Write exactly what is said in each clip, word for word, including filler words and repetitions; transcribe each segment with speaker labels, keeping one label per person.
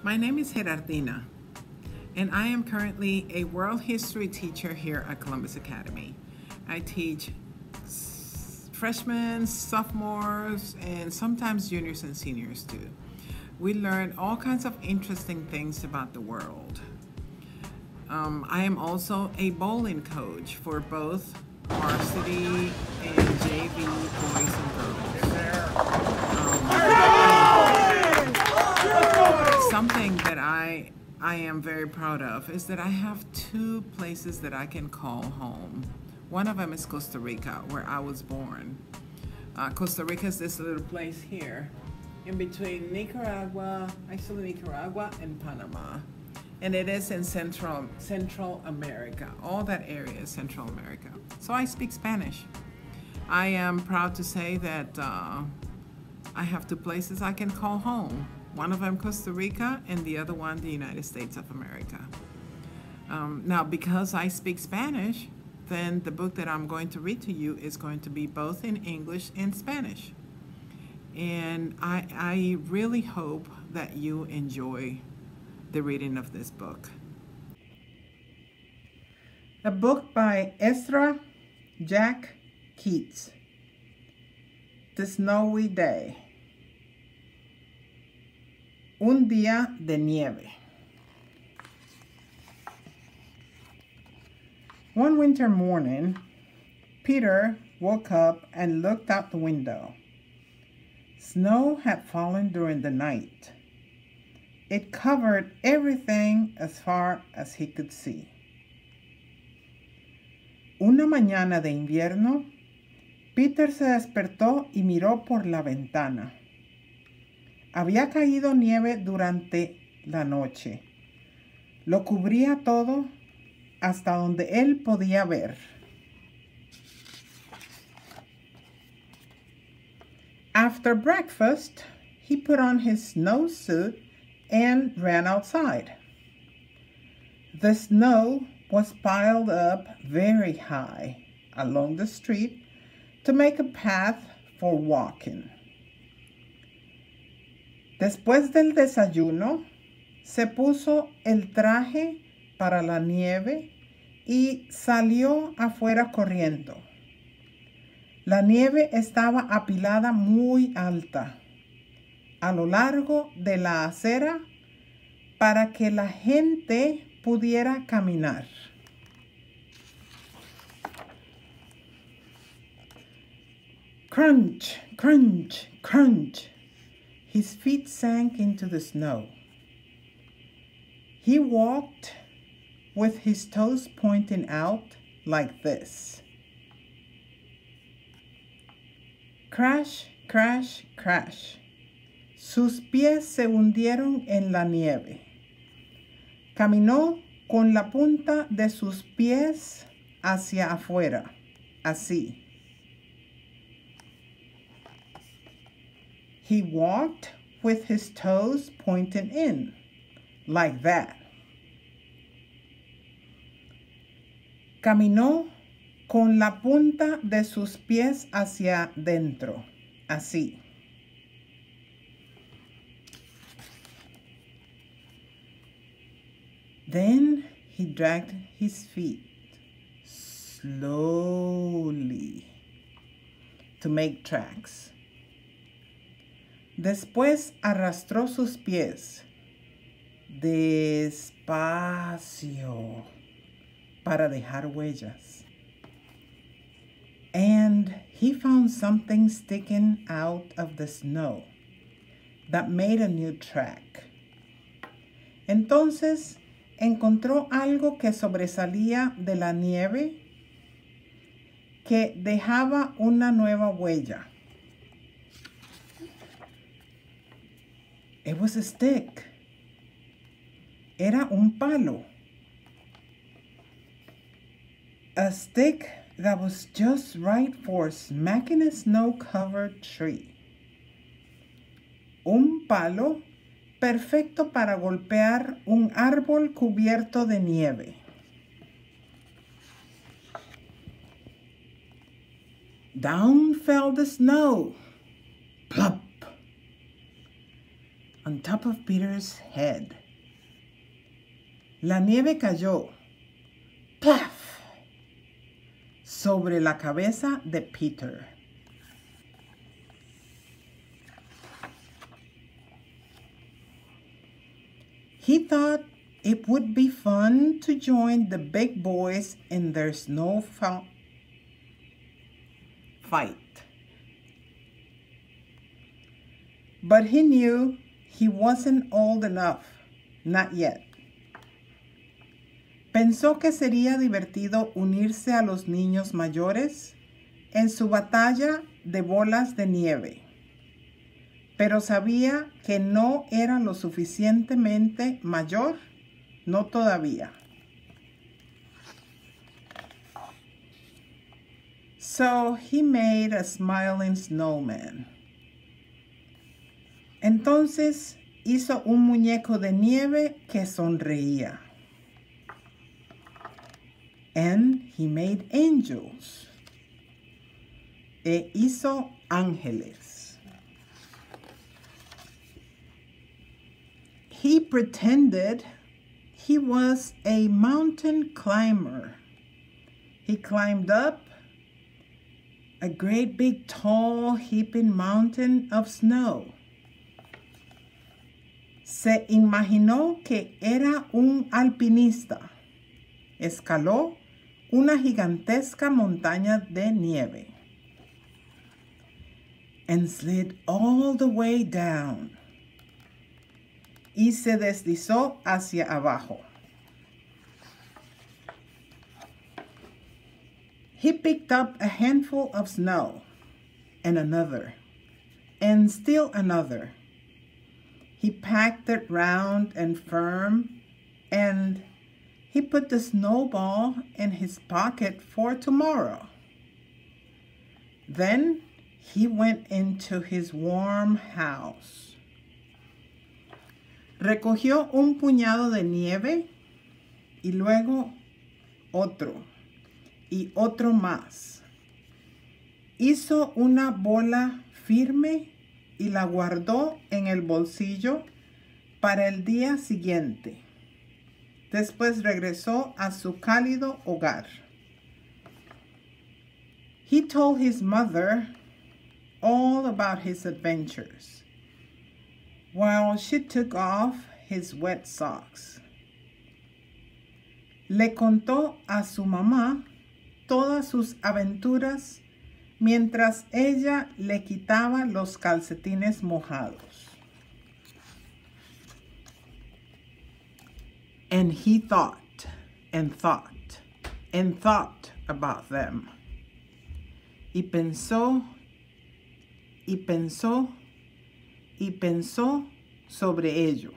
Speaker 1: My name is Gerardina, and I am currently a world history teacher here at Columbus Academy. I teach freshmen, sophomores, and sometimes juniors and seniors too. We learn all kinds of interesting things about the world. Um, I am also a bowling coach for both varsity and J V boys and girls. Um, something that I I am very proud of is that I have two places that I can call home. One of them is Costa Rica, where I was born. Uh, Costa Rica is this little place here in between Nicaragua, actually Nicaragua and Panama. And it is in Central, Central America. All that area is Central America. So I speak Spanish. I am proud to say that uh, I have two places I can call home. One of them Costa Rica and the other one the United States of America. Um, now, because I speak Spanish, then the book that I'm going to read to you is going to be both in English and Spanish. And I, I really hope that you enjoy the reading of this book. A book by Ezra Jack Keats, The Snowy Day. Un día de nieve. One winter morning, Peter woke up and looked out the window. Snow had fallen during the night. It covered everything as far as he could see. Una mañana de invierno, Peter se despertó y miró por la ventana. Había caído nieve durante la noche. Lo cubría todo hasta donde él podía ver. After breakfast, he put on his snowsuit and ran outside. The snow was piled up very high along the street to make a path for walking. Después del desayuno, se puso el traje para la nieve y salió afuera corriendo. La nieve estaba apilada muy alta a lo largo de la acera para que la gente pudiera caminar. Crunch, crunch, crunch. His feet sank into the snow. He walked with his toes pointing out like this. Crash, crash, crash. Sus pies se hundieron en la nieve. Caminó con la punta de sus pies hacia afuera, así. He walked with his toes pointing in, like that. Caminó con la punta de sus pies hacia dentro, así. Then he dragged his feet slowly to make tracks. Después arrastró sus pies despacio para dejar huellas. And he found something sticking out of the snow that made a new track. Entonces encontró algo que sobresalía de la nieve que dejaba una nueva huella. It was a stick. Era un palo. A stick that was just right for smacking a snow-covered tree. Un palo perfecto para golpear un árbol cubierto de nieve. Down fell the snow. Plop. on top of Peter's head. La nieve cayó, ¡plaf!, sobre la cabeza de Peter. He thought it would be fun to join the big boys in their snow fight. But he knew he wasn't old enough, not yet. Pensó que sería divertido unirse a los niños mayores en su batalla de bolas de nieve, pero sabía que no era lo suficientemente mayor, no todavía. So he made a smiling snowman. Entonces hizo un muñeco de nieve que sonreía. And he made angels. E hizo ángeles. He pretended he was a mountain climber. He climbed up a great big tall heaping mountain of snow. Se imaginó que era un alpinista. Escaló una gigantesca montaña de nieve. And slid all the way down. Y se deslizó hacia abajo. He picked up a handful of snow, and another, and still another. He packed it round and firm, and he put the snowball in his pocket for tomorrow. Then he went into his warm house. Recogió un puñado de nieve y luego otro y otro más. Hizo una bola firme y la guardó en el bolsillo para el día siguiente. Después regresó a su cálido hogar. He told his mother all about his adventures while she took off his wet socks. Le contó a su mamá todas sus aventuras mientras ella le quitaba los calcetines mojados. And he thought and thought and thought about them. Y pensó y pensó y pensó sobre ello.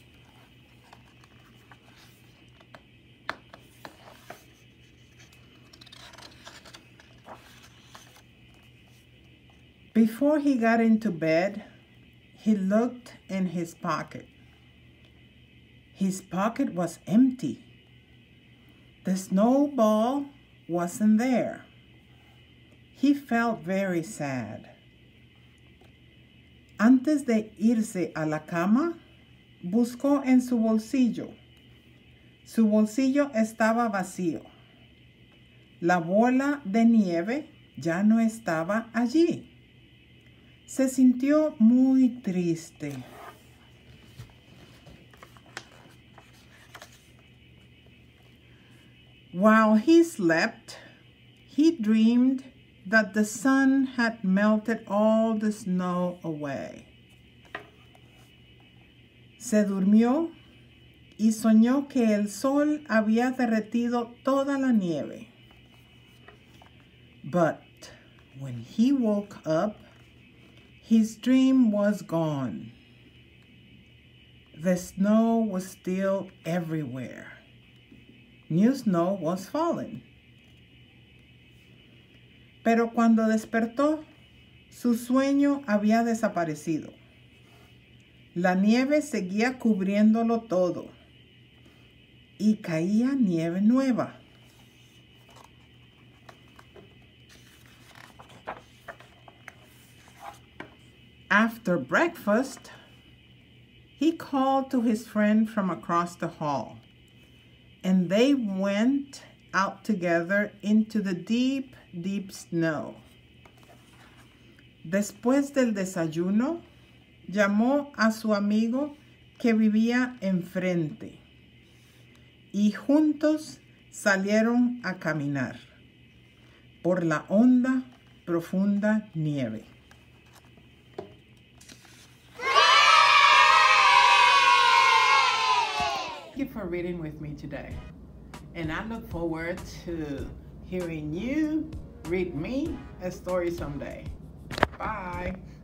Speaker 1: Before he got into bed, he looked in his pocket. His pocket was empty. The snowball wasn't there. He felt very sad. Antes de irse a la cama, buscó en su bolsillo. Su bolsillo estaba vacío. La bola de nieve ya no estaba allí. Se sintió muy triste. While he slept, he dreamed that the sun had melted all the snow away. Se durmió y soñó que el sol había derretido toda la nieve. But when he woke up, his dream was gone. The snow was still everywhere. New snow was falling. Pero cuando despertó, su sueño había desaparecido. La nieve seguía cubriéndolo todo. Y caía nieve nueva. After breakfast, he called to his friend from across the hall, and they went out together into the deep, deep snow. Después del desayuno, llamó a su amigo que vivía enfrente y juntos salieron a caminar por la honda, profunda nieve. Thank you for reading with me today, and I look forward to hearing you read me a story someday. Bye.